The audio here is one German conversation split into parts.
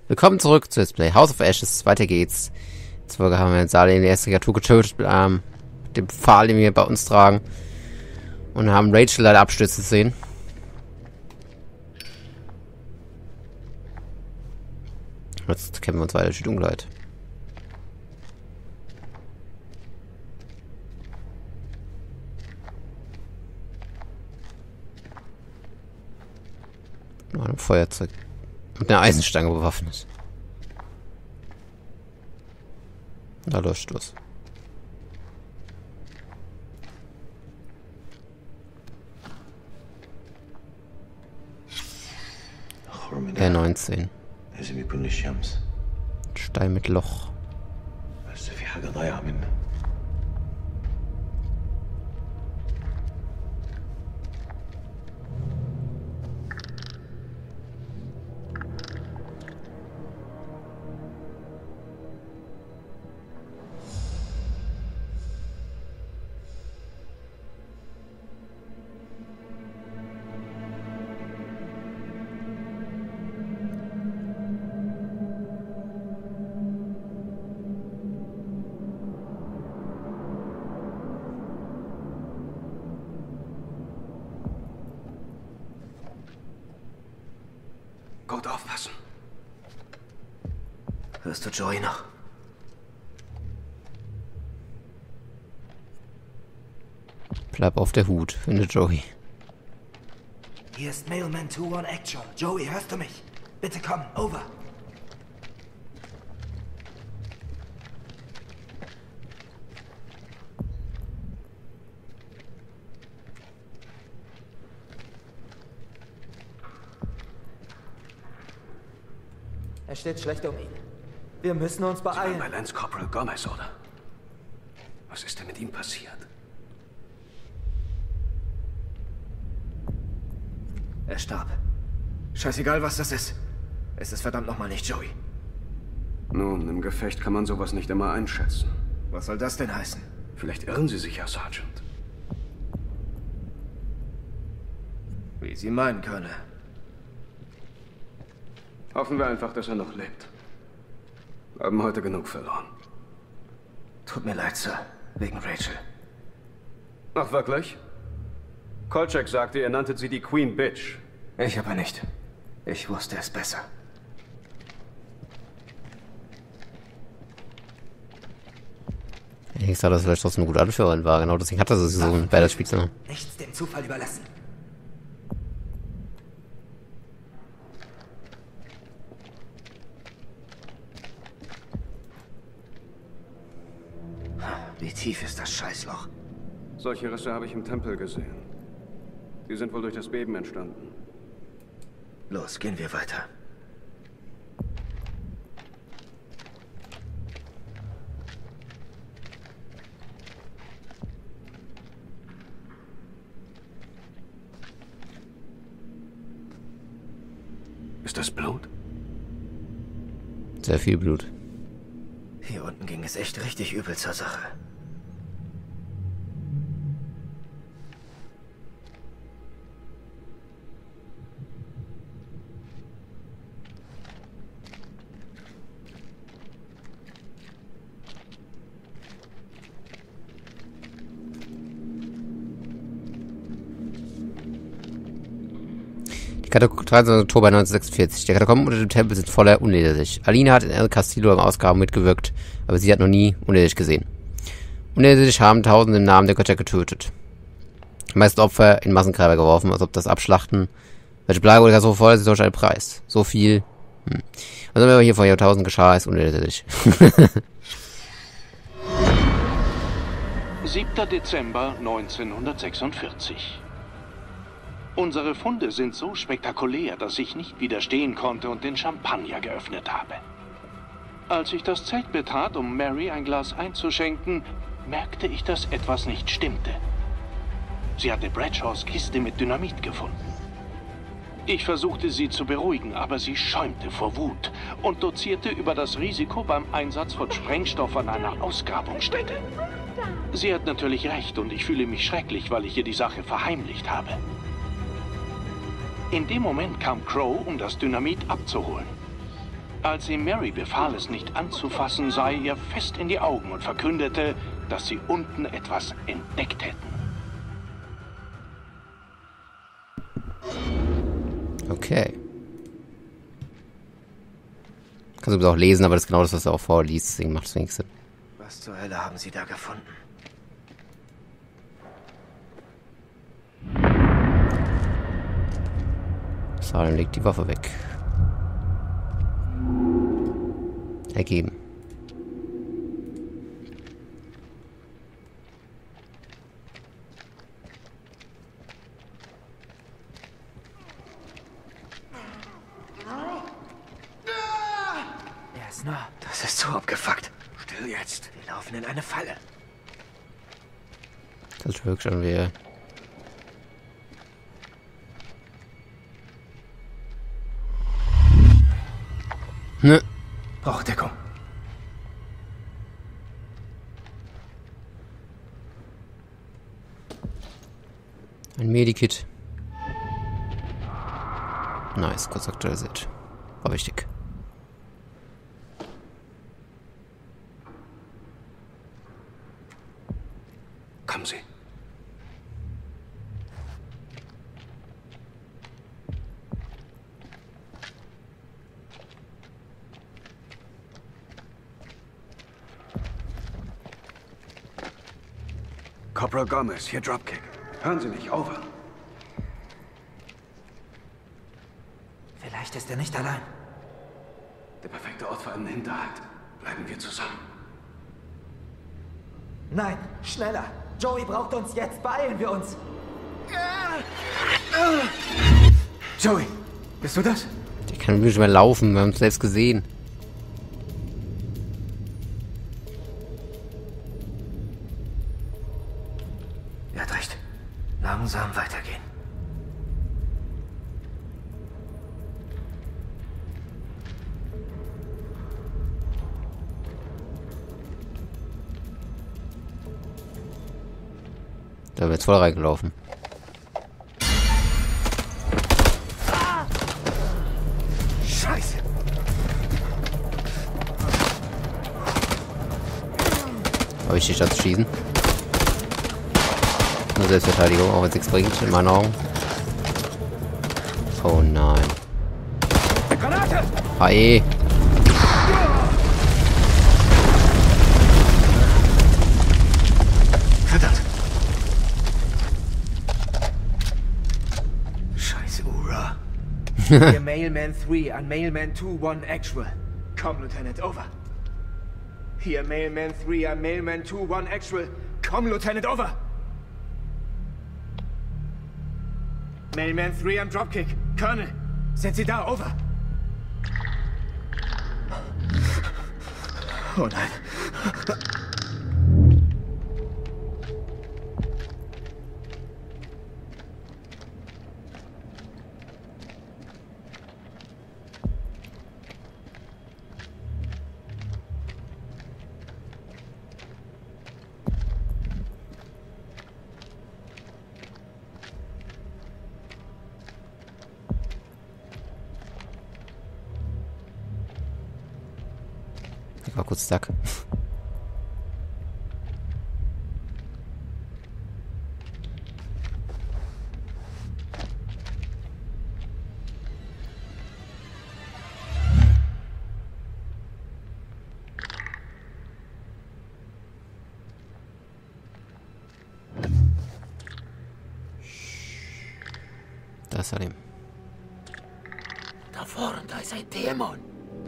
Willkommen zurück zu Let's Play House of Ashes. Weiter geht's. In der Folge haben wir in Salem die erste Kreatur getötet mit dem Pfahl, den wir bei uns tragen. Und haben Rachel leider abstürzen sehen. Jetzt kämpfen wir uns weiter durch die Dunkelheit. Mit einem Feuerzeug. Mit einer Eisenstange bewaffnet. Da läuft was. R19. Stein mit Loch. Gut aufpassen. Hörst du Joey noch? Bleib auf der Hut, finde Joey. Hier ist Mailman 2-1 Actual. Joey, hörst du mich? Bitte komm, over. Es steht schlecht um ihn. Wir müssen uns beeilen. Sie waren bei Lance Corporal Gomez, oder? Was ist denn mit ihm passiert? Er starb. Scheißegal, was das ist. Es ist verdammt nochmal nicht Joey. Nun, im Gefecht kann man sowas nicht immer einschätzen. Was soll das denn heißen? Vielleicht irren Sie sich ja, Sergeant. Wie Sie meinen, Colonel. Hoffen wir einfach, dass er noch lebt. Wir haben heute genug verloren. Tut mir leid, Sir. Wegen Rachel. Ach, wirklich? Kolchak sagte, ihr nanntet sie die Queen Bitch. Ich aber nicht. Ich wusste es besser. Ich sah, dass vielleicht trotzdem eine gute Anführerin war. Genau deswegen hat er sie so ein beider Spitzname. Nichts dem Zufall überlassen. Wie tief ist das Scheißloch? Solche Risse habe ich im Tempel gesehen. Die sind wohl durch das Beben entstanden. Los, gehen wir weiter. Ist das Blut? Sehr viel Blut. Hier unten ging es echt richtig übel zur Sache. Die Katakomben 13. Oktober 1946. Die Katakomben unter dem Tempel sind voller Unterirdische. Alina hat in El Castillo am Ausgraben mitgewirkt, aber sie hat noch nie Unterirdisch gesehen. Unterirdisch haben Tausende im Namen der Götter getötet. Die meisten Opfer in Massengräber geworfen, als ob das Abschlachten. Welche Plage oder so voll ist durch einen Preis. So viel. Was immer hier vor Jahrtausenden geschah, ist unterirdisch. 7. Dezember 1946. Unsere Funde sind so spektakulär, dass ich nicht widerstehen konnte und den Champagner geöffnet habe. Als ich das Zelt betrat, um Mary ein Glas einzuschenken, merkte ich, dass etwas nicht stimmte. Sie hatte Bradshaws Kiste mit Dynamit gefunden. Ich versuchte sie zu beruhigen, aber sie schäumte vor Wut und dozierte über das Risiko beim Einsatz von Sprengstoff an einer Ausgrabungsstätte. Sie hat natürlich recht und ich fühle mich schrecklich, weil ich ihr die Sache verheimlicht habe. In dem Moment kam Crow, um das Dynamit abzuholen. Als ihm Mary befahl, es nicht anzufassen, sah er ihr fest in die Augen und verkündete, dass sie unten etwas entdeckt hätten. Okay. Kannst du übrigens auch lesen, aber das ist genau das, was du auch vorliest. Deswegen macht es wenig Sinn. Was zur Hölle haben Sie da gefunden? Salem legt die Waffe weg. Ergeben. Er ist nah. Das ist so abgefuckt. Still jetzt. Wir laufen in eine Falle. Das ist wirklich schon wie... Ne. Brauche Deckung. Ein Medikit. Nice, kurz aktualisiert. War wichtig. Kommen Sie. Corporal Gomez, hier Dropkick. Hören Sie mich, over. Vielleicht ist er nicht allein. Der perfekte Ort für einen Hinterhalt. Bleiben wir zusammen. Nein, schneller. Joey braucht uns jetzt. Beeilen wir uns. Joey, bist du das? Der kann nicht mehr laufen, wir haben es selbst gesehen. Er hat recht. Langsam weitergehen. Da wird jetzt voll reingelaufen. Scheiße. Aber wichtig, statt zu schießen. Nur Selbstverteidigung, auch wenn es nichts bringt, in meinen Augen. Oh nein. Granate! Hi. Verdammt. Scheiße, Ura. Hier Mailman 3 an Mailman 2-1 Actual. Komm, Lieutenant, over. Hier Mailman 3 an Mailman 2-1 Actual. Komm, Lieutenant, over. Mailman 3 am Dropkick. Colonel, sind Sie da, over. Oh nein. Ich war kurz stuck. Da ist Salim. Da vorne, da ist ein Dämon.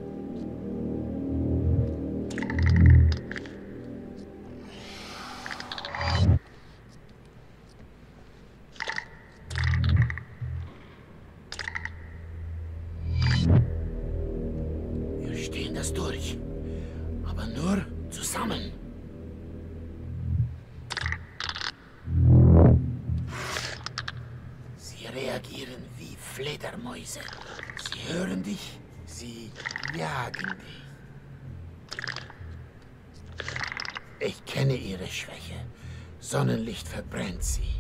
Wir stehen das durch. Aber nur zusammen. Sie reagieren wie Fledermäuse. Sie hören dich, sie jagen dich. Ich kenne ihre Schwäche. Sonnenlicht verbrennt sie.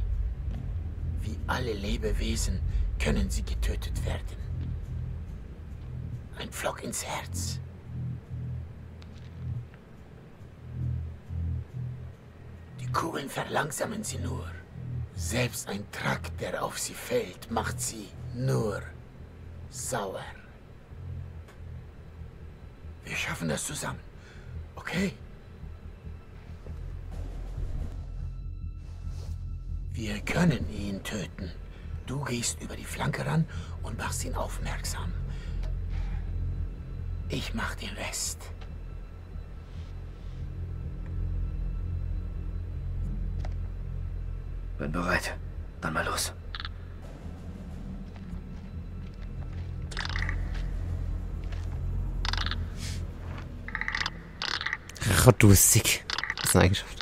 Wie alle Lebewesen können sie getötet werden. Ein Pflock ins Herz. Die Kugeln verlangsamen sie nur. Selbst ein Trakt, der auf sie fällt, macht sie nur sauer. Wir schaffen das zusammen, okay? Wir können ihn töten. Du gehst über die Flanke ran und machst ihn aufmerksam. Ich mach den Rest. Bin bereit. Dann mal los. Ach, du bist sick. Das ist eine Eigenschaft.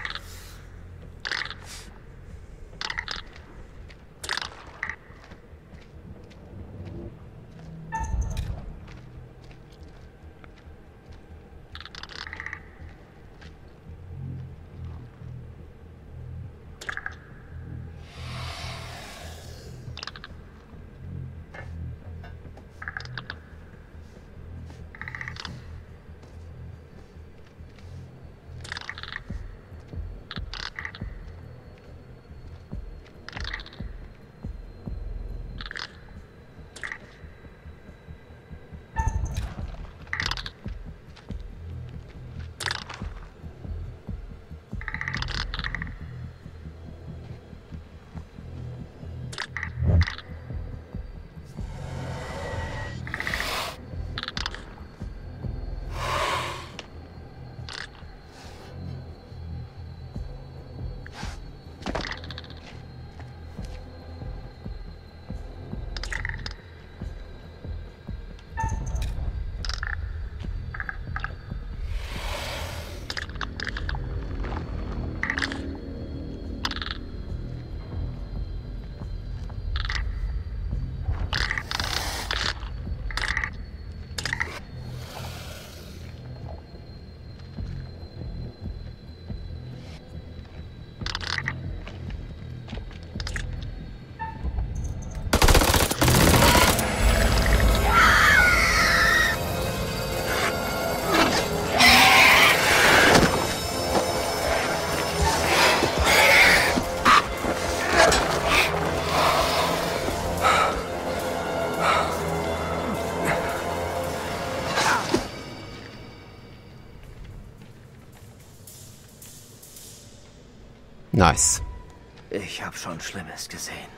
Nice. Ich habe schon Schlimmes gesehen.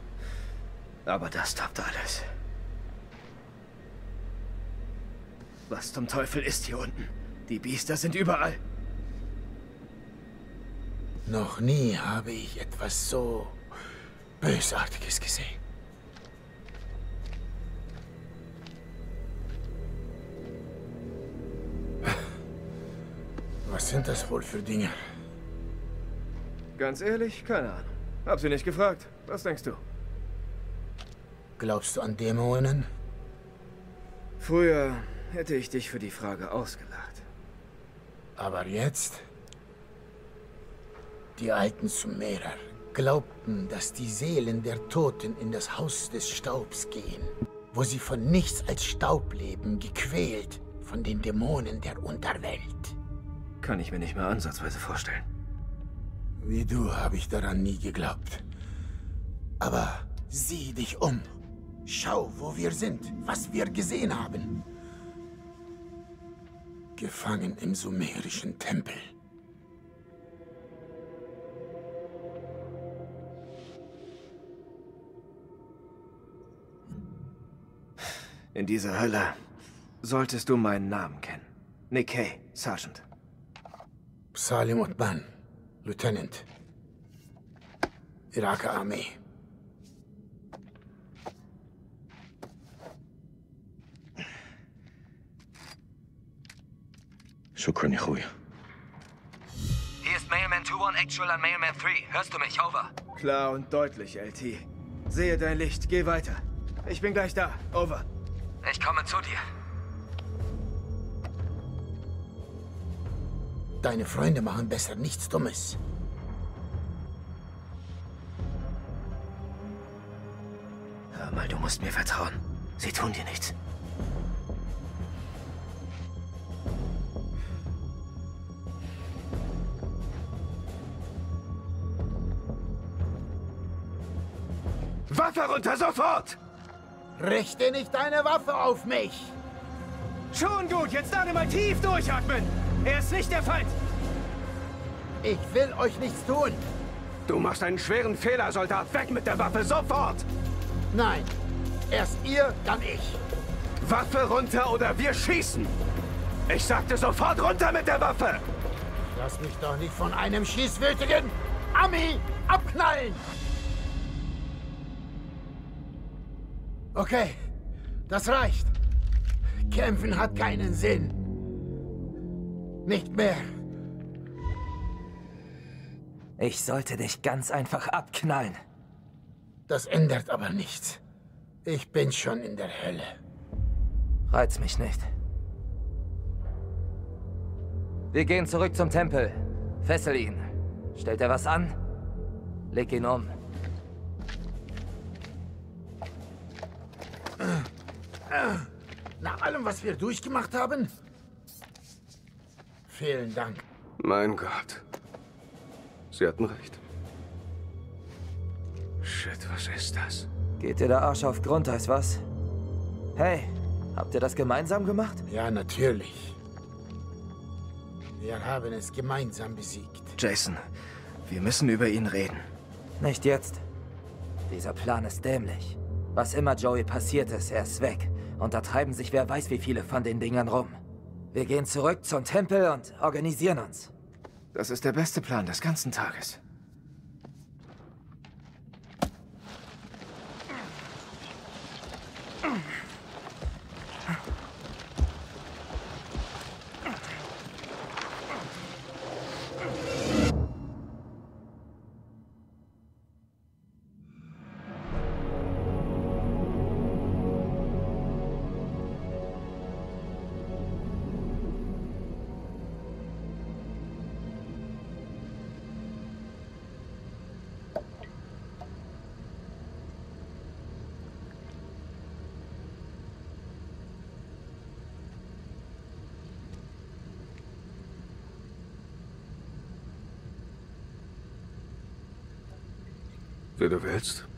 Aber das toppt alles. Was zum Teufel ist hier unten? Die Biester sind überall. Noch nie habe ich etwas so Bösartiges gesehen. Was sind das wohl für Dinge? Ganz ehrlich, keine Ahnung. Hab sie nicht gefragt. Was denkst du? Glaubst du an Dämonen? Früher hätte ich dich für die Frage ausgelacht. Aber jetzt? Die alten Sumerer glaubten, dass die Seelen der Toten in das Haus des Staubs gehen, wo sie von nichts als Staub leben, gequält von den Dämonen der Unterwelt. Kann ich mir nicht mehr ansatzweise vorstellen. Wie du habe ich daran nie geglaubt. Aber sieh dich um. Schau, wo wir sind, was wir gesehen haben. Gefangen im sumerischen Tempel. In dieser Hölle solltest du meinen Namen kennen. Nikkei, Sergeant. Salim Otman, Lieutenant. Iraker Armee. شكرا يا اخويا. Hier ist Mailman 2-1 Actual an Mailman 3. Hörst du mich? Over. Klar und deutlich, LT. Sehe dein Licht, geh weiter. Ich bin gleich da. Over. Ich komme zu dir. Deine Freunde machen besser nichts Dummes. Hör mal, du musst mir vertrauen. Sie tun dir nichts. Waffe runter, sofort! Richte nicht deine Waffe auf mich! Schon gut, jetzt alle mal tief durchatmen. Er ist nicht der Feind. Ich will euch nichts tun. Du machst einen schweren Fehler, Soldat. Weg mit der Waffe, sofort! Nein, erst ihr, dann ich. Waffe runter oder wir schießen! Ich sagte sofort runter mit der Waffe! Lass mich doch nicht von einem schießwütigen Ami abknallen! Okay, das reicht. Kämpfen hat keinen Sinn. Nicht mehr. Ich sollte dich ganz einfach abknallen. Das ändert aber nichts. Ich bin schon in der Hölle. Reiz mich nicht. Wir gehen zurück zum Tempel. Fessel ihn. Stellt er was an? Leg ihn um. Nach allem, was wir durchgemacht haben? Vielen Dank. Mein Gott. Sie hatten recht. Shit, was ist das? Geht dir der Arsch auf Grundeis, was? Hey, habt ihr das gemeinsam gemacht? Ja, natürlich. Wir haben es gemeinsam besiegt. Jason, wir müssen über ihn reden. Nicht jetzt. Dieser Plan ist dämlich. Was immer Joey passiert ist, er ist weg. Und da treiben sich wer weiß wie viele von den Dingern rum. Wir gehen zurück zum Tempel und organisieren uns. Das ist der beste Plan des ganzen Tages. Wie du willst.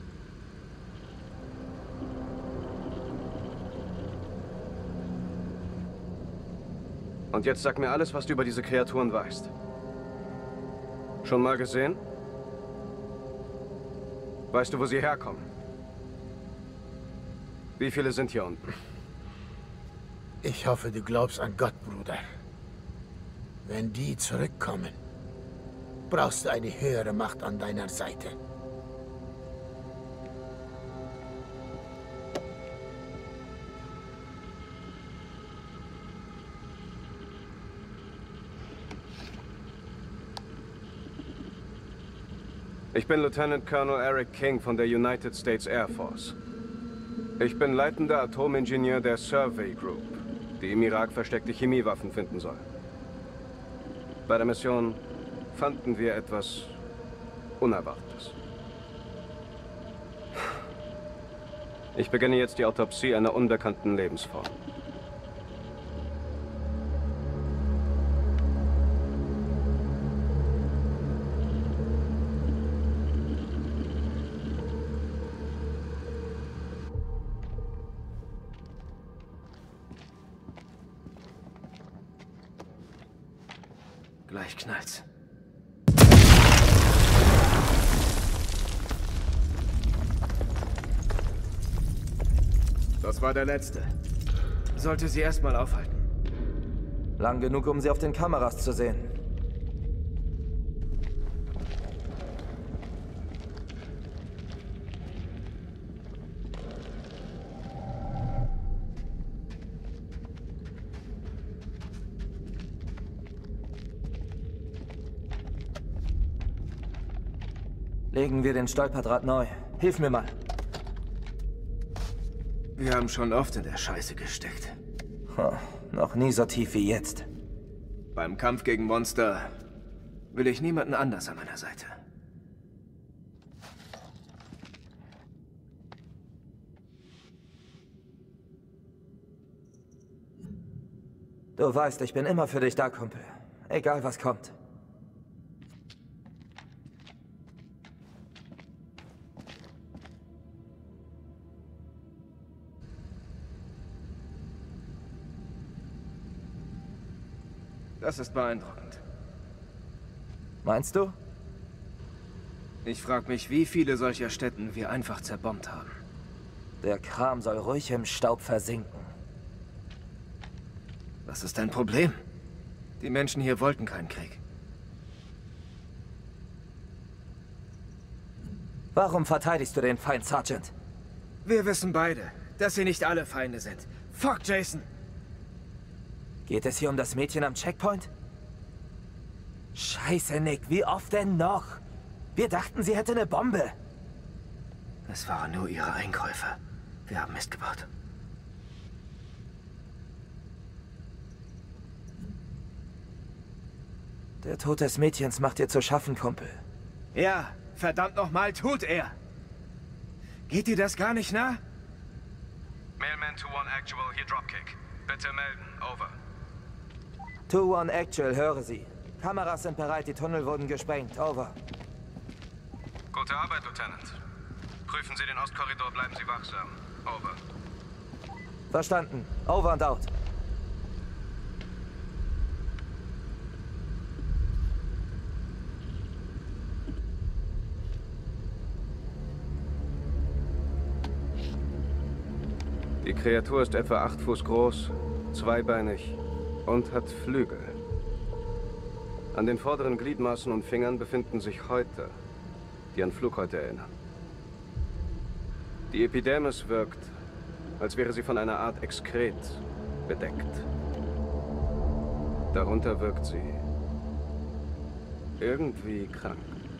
Und jetzt sag mir alles, was du über diese Kreaturen weißt. Schon mal gesehen? Weißt du, wo sie herkommen? Wie viele sind hier unten? Ich hoffe, du glaubst an Gott, Bruder. Wenn die zurückkommen, brauchst du eine höhere Macht an deiner Seite. Ich bin Lieutenant Colonel Eric King von der United States Air Force. Ich bin leitender Atomingenieur der Survey Group, die im Irak versteckte Chemiewaffen finden soll. Bei der Mission fanden wir etwas Unerwartetes. Ich beginne jetzt die Autopsie einer unbekannten Lebensform. Gleich knallt's. Das war der letzte. Sollte sie erstmal aufhalten. Lang genug, um sie auf den Kameras zu sehen. Legen wir den Stolperdraht neu. Hilf mir mal. Wir haben schon oft in der Scheiße gesteckt. Noch nie so tief wie jetzt. Beim Kampf gegen Monster will ich niemanden anders an meiner Seite. Du weißt, ich bin immer für dich da, Kumpel. Egal, was kommt. Das ist beeindruckend. Meinst du? Ich frage mich, wie viele solcher Städten wir einfach zerbombt haben. Der Kram soll ruhig im Staub versinken. Was ist dein Problem? Die Menschen hier wollten keinen Krieg. Warum verteidigst du den Feind, Sergeant? Wir wissen beide, dass sie nicht alle Feinde sind. Fuck, Jason! Geht es hier um das Mädchen am Checkpoint? Scheiße, Nick, wie oft denn noch? Wir dachten, sie hätte eine Bombe. Es waren nur ihre Einkäufe. Wir haben Mist gebaut. Der Tod des Mädchens macht dir zu schaffen, Kumpel. Ja, verdammt nochmal, tut er! Geht dir das gar nicht nah? Mailman 2-1 Actual, hier Dropkick. Bitte melden, over. 2-1 Actual, höre Sie. Kameras sind bereit, die Tunnel wurden gesprengt, over. Gute Arbeit, Lieutenant. Prüfen Sie den Ostkorridor, bleiben Sie wachsam. Over. Verstanden, over and out. Die Kreatur ist etwa 8 Fuß groß, zweibeinig und hat Flügel. An den vorderen Gliedmaßen und Fingern befinden sich Häute, die an Flughäute erinnern. Die Epidermis wirkt, als wäre sie von einer Art Exkret bedeckt. Darunter wirkt sie irgendwie krank.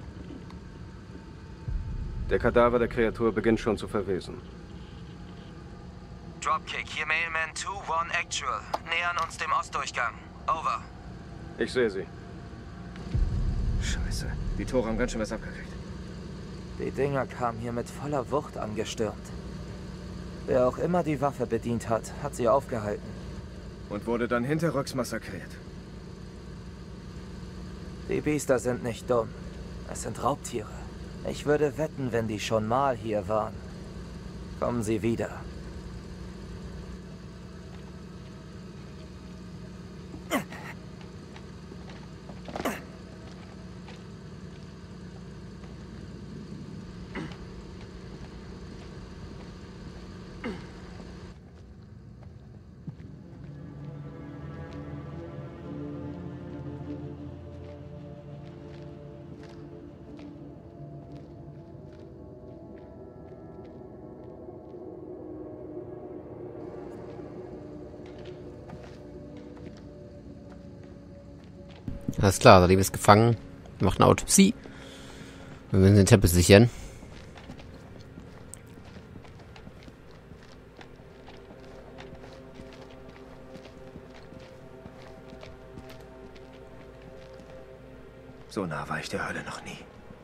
Der Kadaver der Kreatur beginnt schon zu verwesen. Dropkick, hier Mailman 2-1 Actual. Nähern uns dem Ostdurchgang. Over. Ich sehe sie. Scheiße, die Tore haben ganz schön was abgekriegt. Die Dinger kamen hier mit voller Wucht angestürmt. Wer auch immer die Waffe bedient hat, hat sie aufgehalten. Und wurde dann hinterrücks massakriert. Die Biester sind nicht dumm. Es sind Raubtiere. Ich würde wetten, wenn die schon mal hier waren, kommen sie wieder. Alles klar, Salim ist gefangen. Wir machen eine Autopsie. Wir müssen den Tempel sichern. So nah war ich der Hölle noch nie.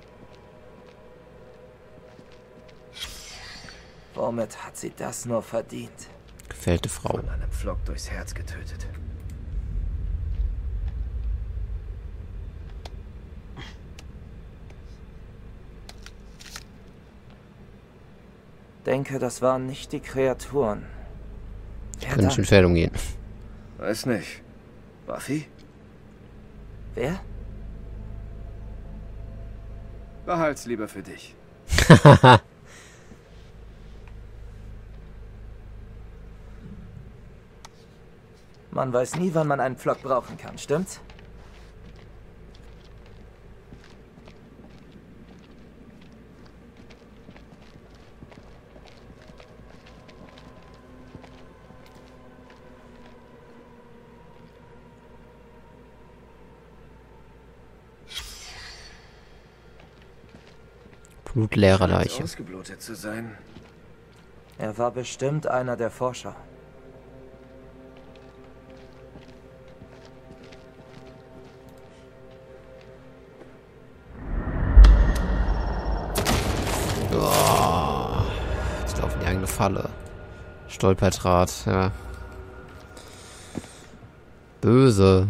Womit hat sie das nur verdient? Gefällte Frau. Von einem Pflock durchs Herz getötet. Denke, das waren nicht die Kreaturen. Wer Können dann? schon Fällung gehen. Weiß nicht. Buffy? Wer? Behalt's lieber für dich. Man weiß nie, wann man einen Pflock brauchen kann, stimmt's? Blutleere Scheint Leiche. ausgeblutet zu sein. Er war bestimmt einer der Forscher. Oh, jetzt laufen die eigene Falle. Stolperdraht, ja. Böse.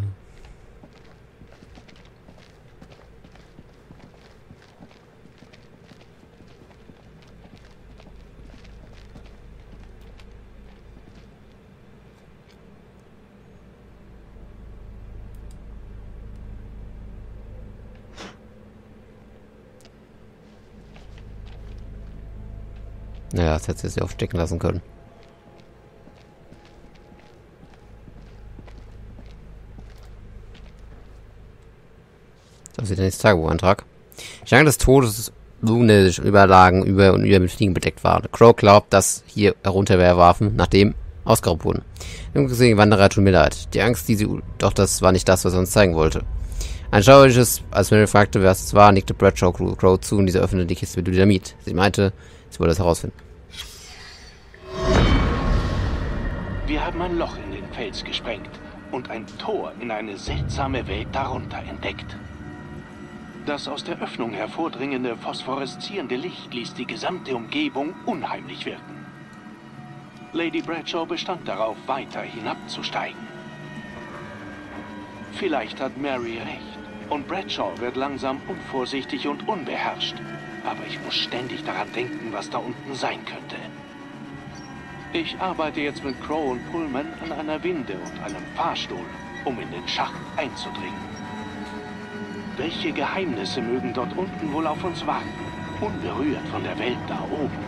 Naja, das hätte sie aufstecken lassen können. Das ist der nächste Tagebuchantrag. Die Schlange des Todes ist unnötig Überlagen über und über mit Fliegen bedeckt waren. Crow glaubt, dass hier herunterwerfen, nachdem ausgeraubt wurden. Im gesehen Wanderer tut mir leid. Die Angst, die sie... Doch das war nicht das, was er uns zeigen wollte. Ein schauerliches, als Mary fragte, wer es war, nickte Bradshaw Crow zu und diese öffnete die Kiste mit Dynamit. Sie meinte, sie wollte es herausfinden. Wir haben ein Loch in den Fels gesprengt und ein Tor in eine seltsame Welt darunter entdeckt. Das aus der Öffnung hervordringende, phosphoreszierende Licht ließ die gesamte Umgebung unheimlich wirken. Lady Bradshaw bestand darauf, weiter hinabzusteigen. Vielleicht hat Mary recht und Bradshaw wird langsam unvorsichtig und unbeherrscht. Aber ich muss ständig daran denken, was da unten sein könnte. Ich arbeite jetzt mit Crow und Pullman an einer Winde und einem Fahrstuhl, um in den Schacht einzudringen. Welche Geheimnisse mögen dort unten wohl auf uns warten, unberührt von der Welt da oben?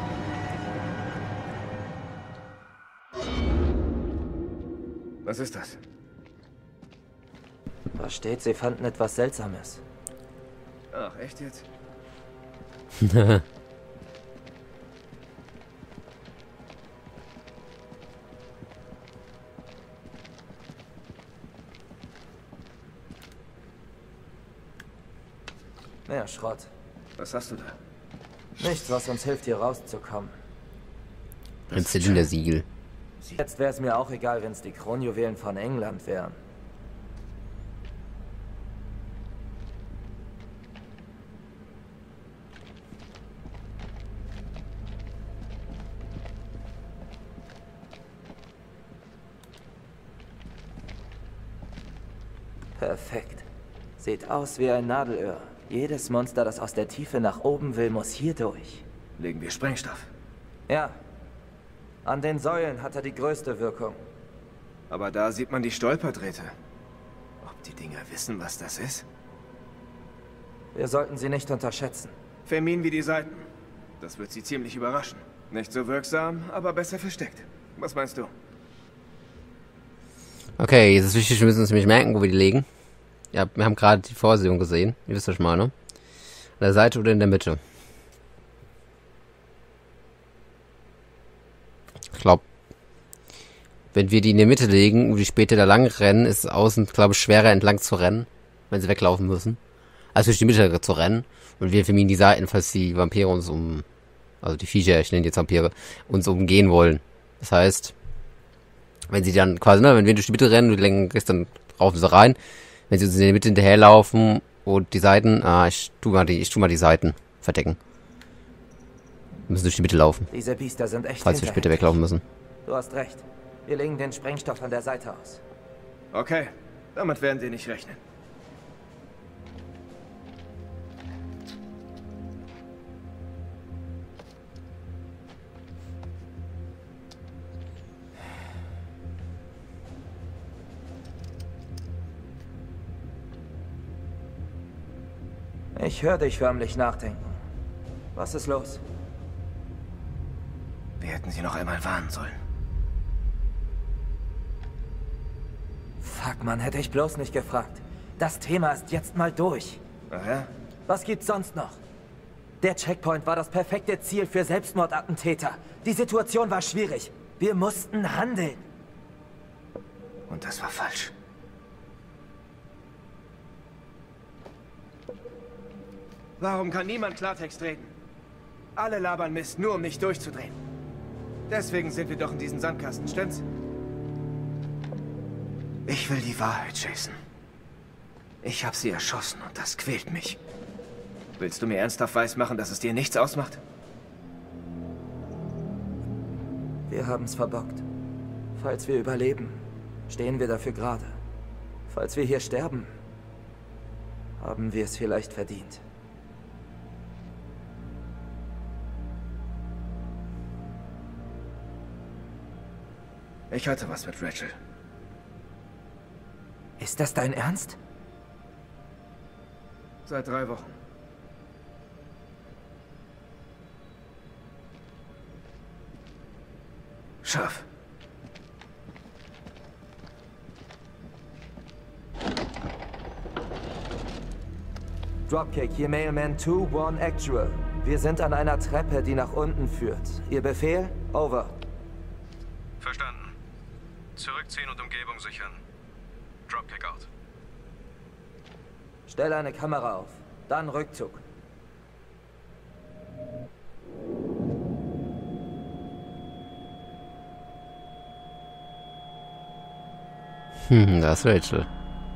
Was ist das? Da steht, sie fanden etwas Seltsames. Ach, echt jetzt? Mehr Schrott. Was hast du da? Nichts, was uns hilft, hier rauszukommen. Ein Zylindersiegel. Jetzt wäre es mir auch egal, wenn es die Kronjuwelen von England wären. Perfekt. Sieht aus wie ein Nadelöhr. Jedes Monster, das aus der Tiefe nach oben will, muss hier durch. Legen wir Sprengstoff. Ja. An den Säulen hat er die größte Wirkung. Aber da sieht man die Stolperdrähte. Ob die Dinger wissen, was das ist? Wir sollten sie nicht unterschätzen. Vermin wie die Seiten. Das wird sie ziemlich überraschen. Nicht so wirksam, aber besser versteckt. Was meinst du? Okay, jetzt ist wichtig, wir müssen uns nämlich merken, wo wir die legen. Ja, wir haben gerade die Vorsehung gesehen. Ihr wisst, was ich meine. An der Seite oder in der Mitte. Ich glaube, wenn wir die in der Mitte legen und die später da lang rennen, ist es außen, glaube ich, schwerer entlang zu rennen, wenn sie weglaufen müssen. Also durch die Mitte zu rennen. Und wir vermieden die Seiten, falls die Vampire uns also die Viecher, ich nenne die jetzt Vampire, uns umgehen wollen. Das heißt, wenn sie dann quasi, wenn wir durch die Mitte rennen, du längst, dann raufen sie rein. Wenn sie uns in der Mitte hinterherlaufen und die Seiten, ich tu mal die Seiten verdecken. Wir müssen durch die Mitte laufen. Diese Biester sind echt falls wir später weglaufen müssen. Du hast recht. Wir legen den Sprengstoff an der Seite aus. Okay, damit werden sie nicht rechnen. Ich höre dich förmlich nachdenken. Was ist los? Wir hätten sie noch einmal warnen sollen. Fuck, Mann, hätte ich bloß nicht gefragt. Das Thema ist jetzt mal durch. Ach ja? Was gibt's sonst noch? Der Checkpoint war das perfekte Ziel für Selbstmordattentäter. Die Situation war schwierig. Wir mussten handeln. Und das war falsch. Warum kann niemand Klartext reden? Alle labern Mist, nur um nicht durchzudrehen. Deswegen sind wir doch in diesem Sandkasten, stimmt's? Ich will die Wahrheit, Jason. Ich habe sie erschossen und das quält mich. Willst du mir ernsthaft weismachen, dass es dir nichts ausmacht? Wir haben's verbockt. Falls wir überleben, stehen wir dafür gerade. Falls wir hier sterben, haben wir es vielleicht verdient. Ich hatte was mit Rachel. Ist das dein Ernst? Seit 3 Wochen. Scharf. Dropkick, hier Mailman 2-1 Actual. Wir sind an einer Treppe, die nach unten führt. Ihr Befehl? Over. Verstanden. Zurückziehen und Umgebung sichern. Dropkick out. Stell eine Kamera auf. Dann Rückzug. Da ist Rachel.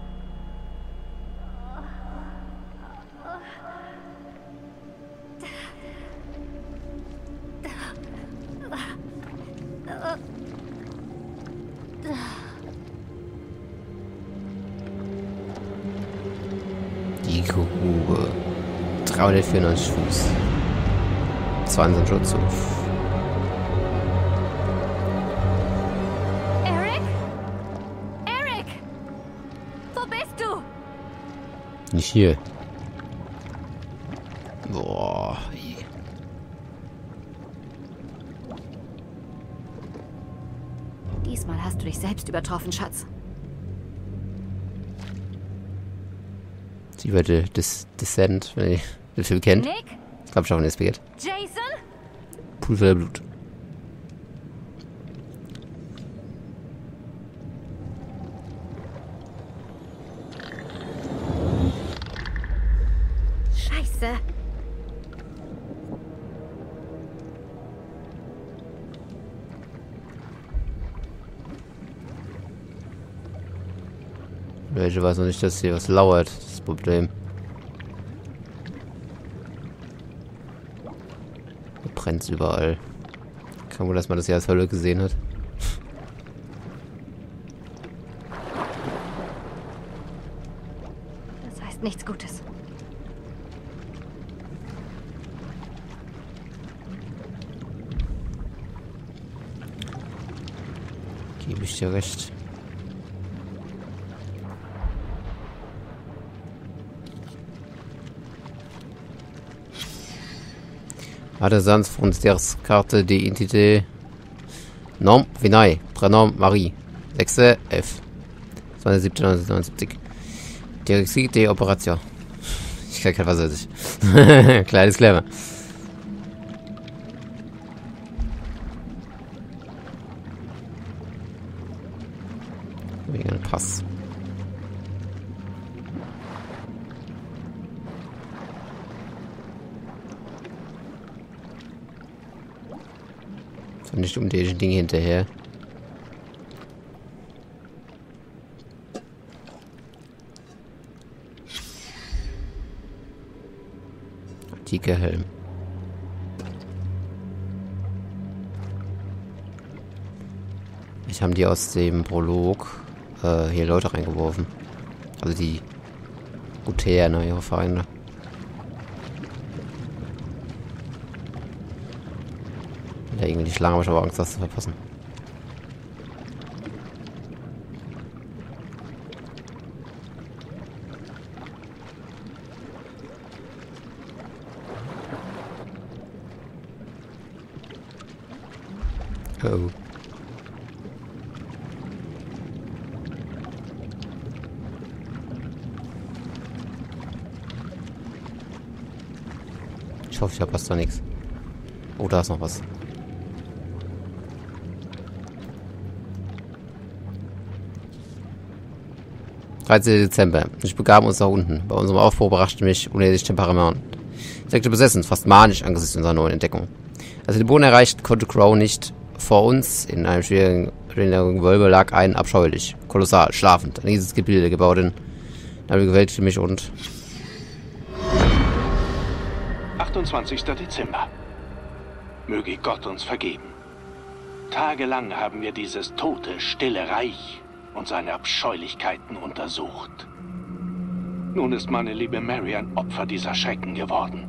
Die Grube. 394 Fuß. 20 Schutz auf. Eric? Eric! Wo bist du? Nicht hier. Boah. Diesmal hast du dich selbst übertroffen, Schatz. Sie würde Descent, wenn ihr den Film kennt. Nick? Ich glaube schon, es wird. Jason? Pool voller Blut. Scheiße. Ich weiß noch nicht, dass hier was lauert. Das ist das Problem. Hier brennt es überall. Kann wohl, dass man das ja als Hölle gesehen hat. Das heißt nichts Gutes. Gebe ich dir recht. Artesans Frontiers Carte d'identité. Nom, Vinay, Prénom, Marie. 6. F. 1779. Direktiv der Operation. Ich kann kein Französisch. Kleines Klemmer. Wegen einem Pass. Nicht um die Dinge hinterher. Antiker Helm. Ich habe die aus dem Prolog hier Leute reingeworfen. Also die Gutäer, ihre Feinde. Ja, irgendwie die Schlange, aber ich habe Angst, das zu verpassen. Oh. Ich hoffe, ich verpasse da nichts. Oh, da ist noch was. Dezember. Ich begab uns nach unten. Bei unserem Aufbruch überraschte mich unendlich Temperament. Ich wirkte besessen, fast manisch angesichts unserer neuen Entdeckung. Als wir den Boden erreichten, konnte Crow nicht. Vor uns, in einem schwierigen Gewölbe, lag ein abscheulich, kolossal, schlafend, ein riesiges Gebilde gebaut in. Damit gewältigte mich und... 28. Dezember. Möge Gott uns vergeben. Tagelang haben wir dieses tote, stille Reich und seine Abscheulichkeiten untersucht. Nun ist meine liebe Mary ein Opfer dieser Schrecken geworden.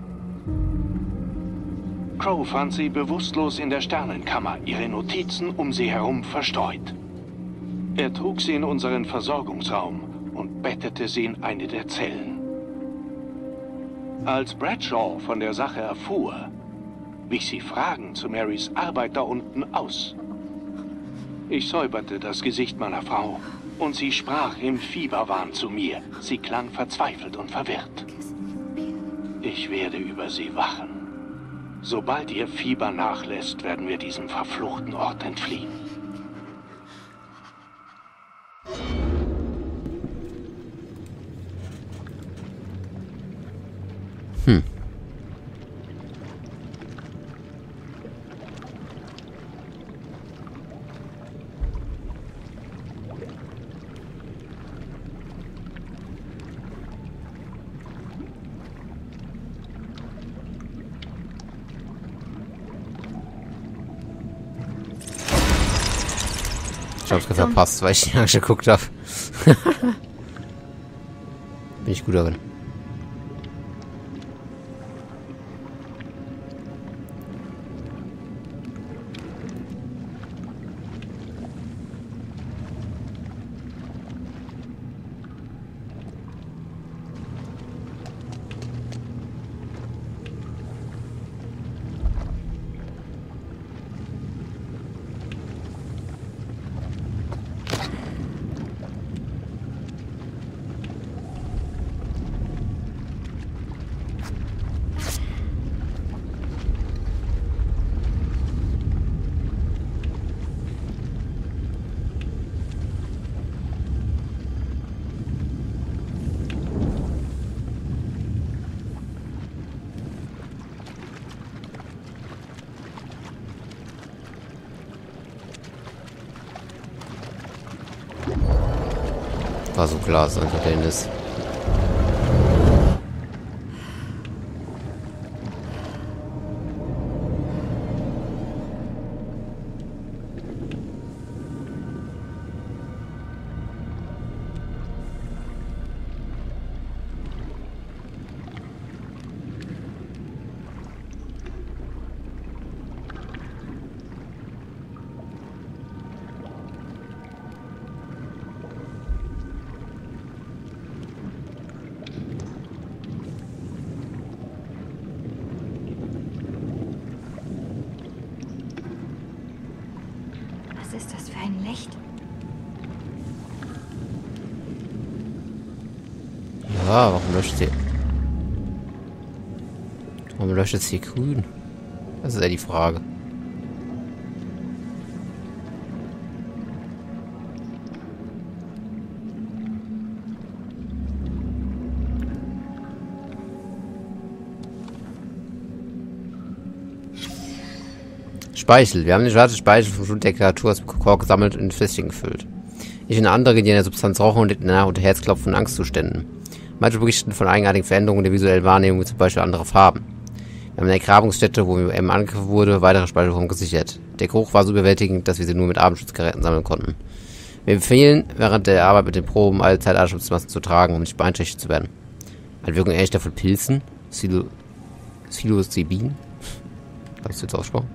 Crow fand sie bewusstlos in der Sternenkammer, ihre Notizen um sie herum verstreut. Er trug sie in unseren Versorgungsraum und bettete sie in eine der Zellen. Als Bradshaw von der Sache erfuhr, wich sie Fragen zu Marys Arbeit da unten aus. Ich säuberte das Gesicht meiner Frau und sie sprach im Fieberwahn zu mir. Sie klang verzweifelt und verwirrt. Ich werde über sie wachen. Sobald ihr Fieber nachlässt, werden wir diesem verfluchten Ort entfliehen. Ich hab's verpasst, weil ich nicht angeguckt habe. Bin ich gut darin. War so klar, dass unter denen ist. Was ist das für ein Licht? Ja, warum löscht sie? Warum löscht sie grün? Das ist ja die Frage. Speichel. Wir haben den schwarzen Speichel vom Blut der Kreatur aus Kork gesammelt und in Fläschchen gefüllt. Ich und andere gehen in der Substanz rauchen und danach unter Herzklopfen und Angstzuständen. Manche berichten von eigenartigen Veränderungen der visuellen Wahrnehmung, wie zum Beispiel andere Farben. Wir haben eine Grabungsstätte, wo M angegriffen wurde, weitere Speicherungen gesichert. Der Geruch war so überwältigend, dass wir sie nur mit Atemschutzgeräten sammeln konnten. Wir befehlen, während der Arbeit mit den Proben alle Zeit Atemschutzmasken zu tragen, um nicht beeinträchtigt zu werden. Eine Wirkung ähnlich von Pilzen. Psilocybin. Kannst du jetzt aussprechen?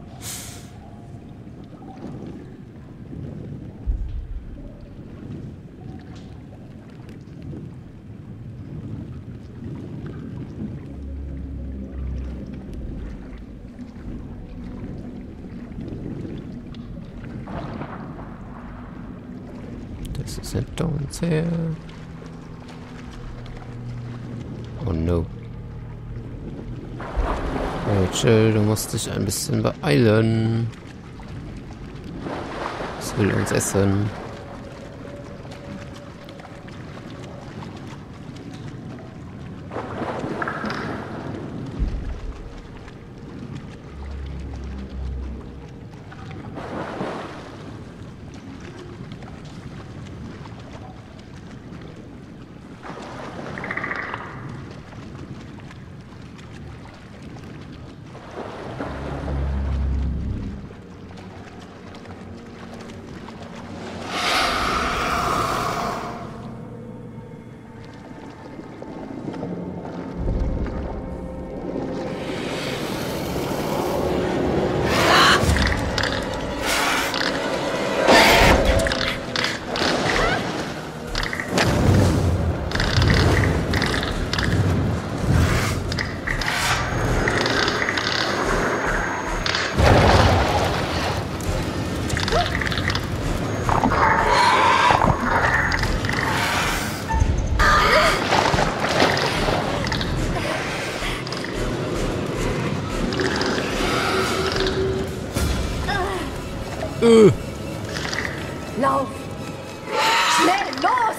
Das ist hinter uns her. Oh no. Rachel, du musst dich ein bisschen beeilen. Es will uns essen. Lauf! Schnell, los!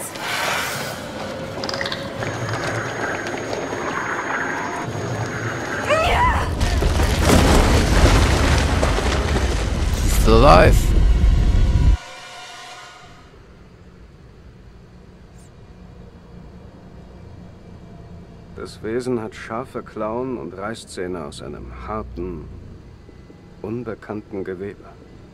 She's still alive. Das Wesen hat scharfe Klauen und Reißzähne aus einem harten, unbekannten Gewebe.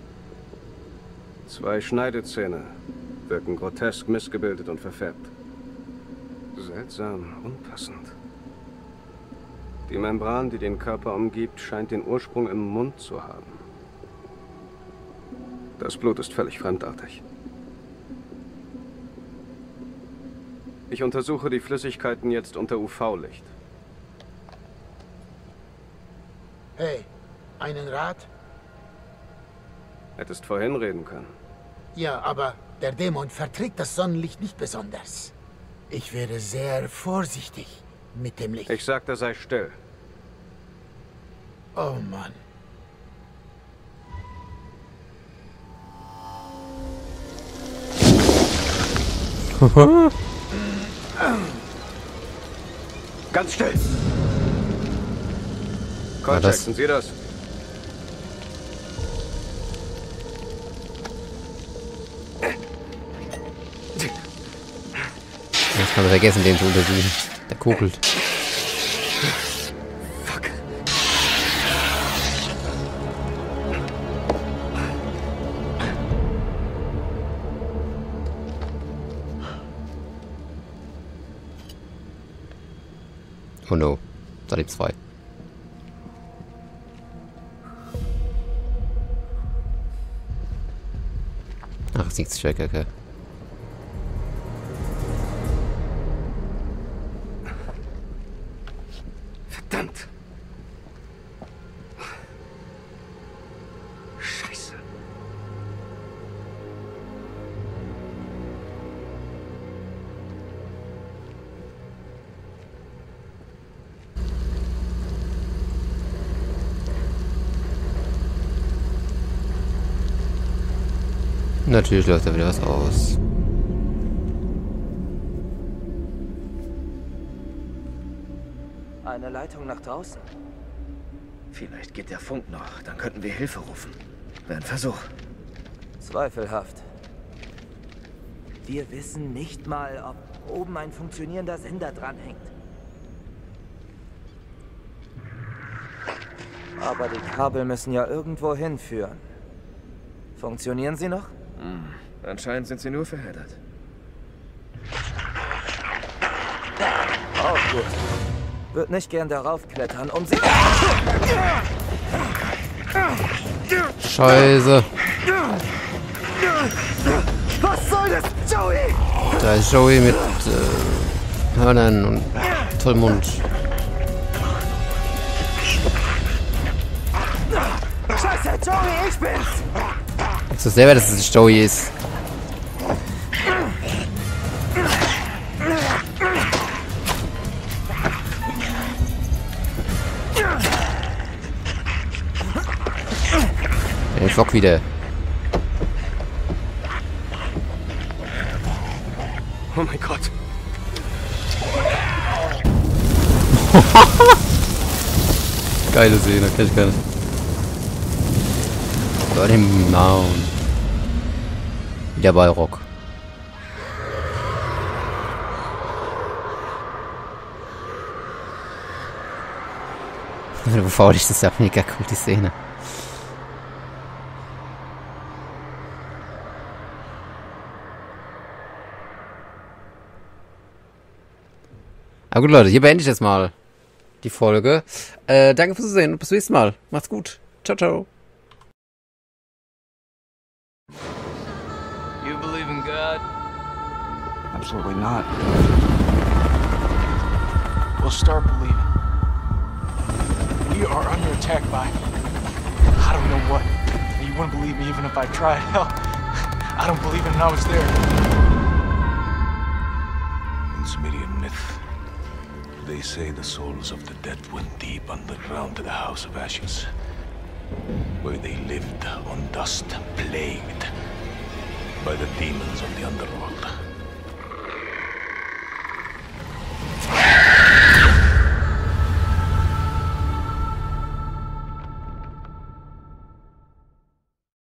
2 Schneidezähne wirken grotesk missgebildet und verfärbt. Seltsam, unpassend. Die Membran, die den Körper umgibt, scheint den Ursprung im Mund zu haben. Das Blut ist völlig fremdartig. Ich untersuche die Flüssigkeiten jetzt unter UV-Licht. Hey, einen Rat? Hättest vorhin reden können. Ja, aber der Dämon verträgt das Sonnenlicht nicht besonders. Ich wäre sehr vorsichtig mit dem Licht. Ich sagte, sei still. Oh Mann. Ganz still! Call Jackson, sieh das? Jetzt kann man vergessen, den zu untersuchen. Der kokelt. Fuck. Oh no. Da gibt's 2. Ach, ist nichts Tracker, okay. Verdammt! Scheiße. Natürlich läuft da wieder was aus. Eine Leitung nach draußen. Vielleicht geht der Funk noch, dann könnten wir Hilfe rufen. Wäre ein Versuch. Zweifelhaft. Wir wissen nicht mal, ob oben ein funktionierender Sender dranhängt. Aber die Kabel müssen ja irgendwo hinführen. Funktionieren sie noch? Anscheinend sind sie nur verheddert. Auch gut. Wird nicht gern darauf klettern, um sie... Scheiße. Was soll das, Joey? Da ist Joey mit Hörnern und tollem Mund. Scheiße, Joey, ich bin's! Sagst du selber, dass es nicht Joey ist? Den Flock wieder. Oh mein Gott. Geile Szene, kenn ich gerne. Burning Mound. Wieder Ballrock. Bevor ich das ja mega cool, die Szene. Aber gut, Leute, hier beende ich jetzt mal die Folge. Danke fürs Zusehen und bis zum nächsten Mal. Macht's gut. Ciao, ciao. You believe in God? Absolutely not. Well, start believing. We are under attack by... I don't know what. You wouldn't believe me even if I tried. Hell, I don't believe it and I was there. In Sumerian myth, they say the souls of the dead went deep underground to the House of Ashes. where they lived on dust, plagued by the demons of the underworld.